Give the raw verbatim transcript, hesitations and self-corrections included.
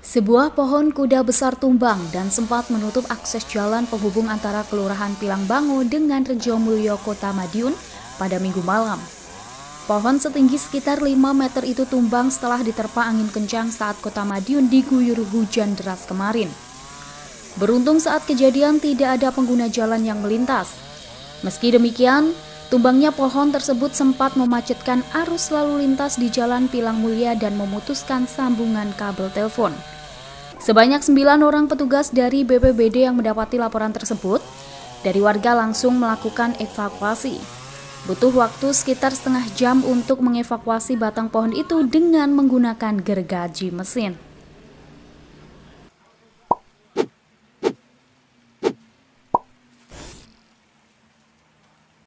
Sebuah pohon kuda besar tumbang dan sempat menutup akses jalan penghubung antara Kelurahan Pilangbango dengan Rejomulyo, Kota Madiun pada Minggu malam. Pohon setinggi sekitar lima meter itu tumbang setelah diterpa angin kencang saat Kota Madiun diguyur hujan deras kemarin. Beruntung saat kejadian tidak ada pengguna jalan yang melintas. Meski demikian, tumbangnya pohon tersebut sempat memacetkan arus lalu lintas di Jalan Pilang Mulia dan memutuskan sambungan kabel telepon. Sebanyak sembilan orang petugas dari B P B D yang mendapati laporan tersebut, dari warga langsung melakukan evakuasi. Butuh waktu sekitar setengah jam untuk mengevakuasi batang pohon itu dengan menggunakan gergaji mesin.